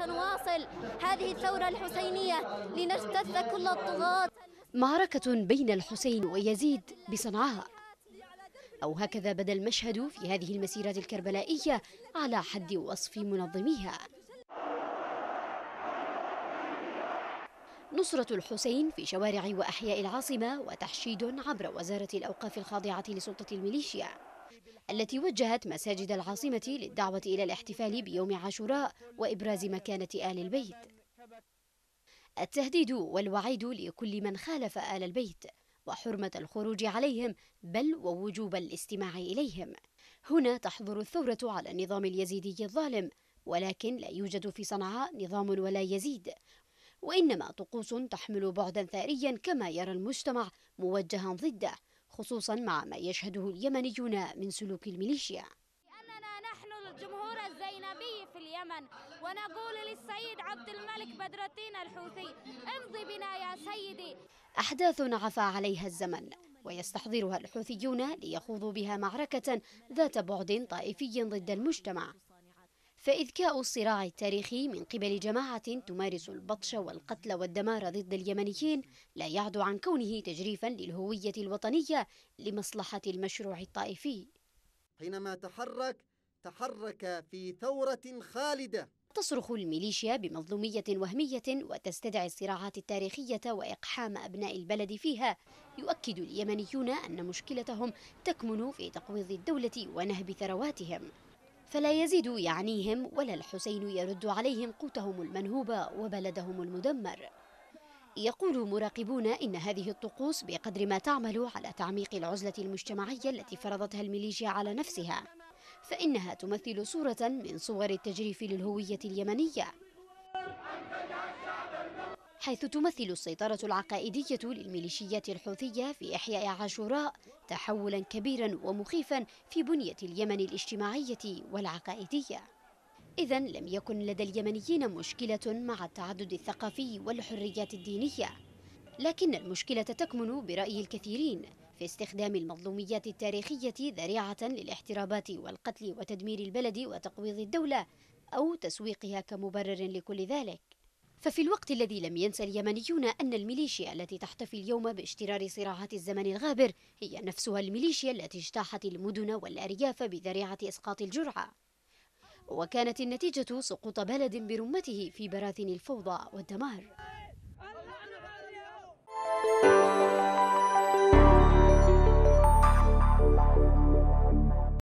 وسنواصل هذه الثورة الحسينية لنجتث كل الطغاة. معركة بين الحسين ويزيد بصنعاء، أو هكذا بدا المشهد في هذه المسيرات الكربلائية على حد وصف منظميها. نصرة الحسين في شوارع وأحياء العاصمة، وتحشيد عبر وزارة الأوقاف الخاضعة لسلطة الميليشيا التي وجهت مساجد العاصمة للدعوة إلى الاحتفال بيوم عاشوراء وإبراز مكانة آل البيت. التهديد والوعيد لكل من خالف آل البيت وحرمة الخروج عليهم، بل ووجوب الاستماع إليهم. هنا تحظر الثورة على النظام اليزيدي الظالم، ولكن لا يوجد في صنعاء نظام ولا يزيد، وإنما طقوس تحمل بعدا ثاريا كما يرى المجتمع موجها ضده، خصوصا مع ما يشهده اليمنيون من سلوك الميليشيا. لأننا نحن الجمهور الزينبي في اليمن، ونقول للسيد عبد الملك بدر الدين الحوثي: امضي بنا يا سيدي. أحداث عفى عليها الزمن ويستحضرها الحوثيون ليخوضوا بها معركة ذات بعد طائفي ضد المجتمع. فإذكاء الصراع التاريخي من قبل جماعة تمارس البطش والقتل والدمار ضد اليمنيين لا يعدو عن كونه تجريفا للهوية الوطنية لمصلحة المشروع الطائفي. حينما تحرك في ثورة خالدة. تصرخ الميليشيا بمظلومية وهمية وتستدعي الصراعات التاريخية وإقحام أبناء البلد فيها. يؤكد اليمنيون أن مشكلتهم تكمن في تقويض الدولة ونهب ثرواتهم، فلا يزيد يعنيهم ولا الحسين يرد عليهم قوتهم المنهوب وبلدهم المدمر. يقول مراقبون إن هذه الطقوس بقدر ما تعمل على تعميق العزلة المجتمعية التي فرضتها الميليشيا على نفسها، فإنها تمثل صورة من صور التجريف للهوية اليمنية، حيث تمثل السيطرة العقائدية للميليشيات الحوثية في إحياء عاشوراء تحولا كبيرا ومخيفا في بنية اليمن الاجتماعية والعقائدية. إذن لم يكن لدى اليمنيين مشكلة مع التعدد الثقافي والحريات الدينية، لكن المشكلة تكمن برأي الكثيرين في استخدام المظلوميات التاريخية ذريعة للاحترابات والقتل وتدمير البلد وتقويض الدولة، أو تسويقها كمبرر لكل ذلك. ففي الوقت الذي لم ينسى اليمنيون أن الميليشيا التي تحتفي اليوم باشترار صراعات الزمن الغابر هي نفسها الميليشيا التي اجتاحت المدن والأرياف بذريعة إسقاط الجرعة، وكانت النتيجة سقوط بلد برمته في براثن الفوضى والدمار.